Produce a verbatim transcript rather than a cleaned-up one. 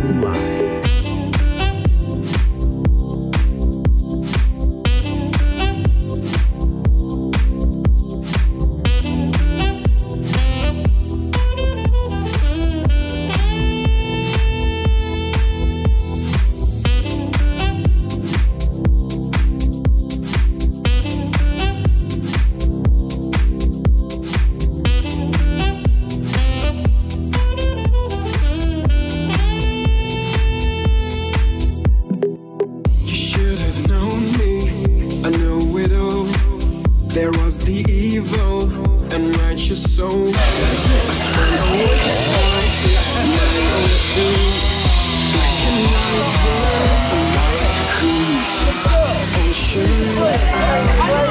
moonlight. There was the evil and righteous soul. I stand outside my own truth. Black and white, like a cool ocean.